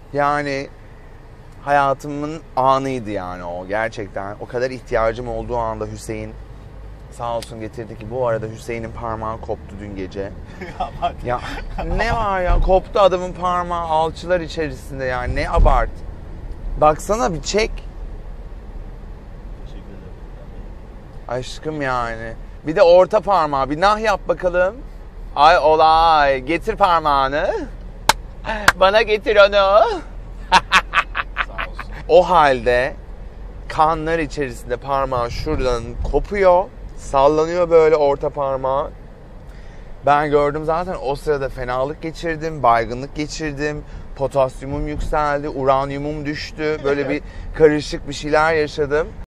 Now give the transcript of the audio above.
Yani hayatımın anıydı yani o gerçekten. O kadar ihtiyacım olduğu anda Hüseyin sağ olsun getirdi ki bu arada Hüseyin'in parmağı koptu dün gece. Ya ne var ya, koptu adamın parmağı alçılar içerisinde yani, ne abart. Baksana bir çek. Teşekkür ederim. Aşkım yani. Bir de orta parmağı bir nah yap bakalım. Ay olay, getir parmağını. Bana getir onu. Sağ olsun. O halde kanlar içerisinde parmağı şuradan kopuyor. Sallanıyor böyle orta parmağı. Ben gördüm zaten, o sırada fenalık geçirdim, baygınlık geçirdim. Potasyumum yükseldi, uranyumum düştü. Böyle bir karışık bir şeyler yaşadım.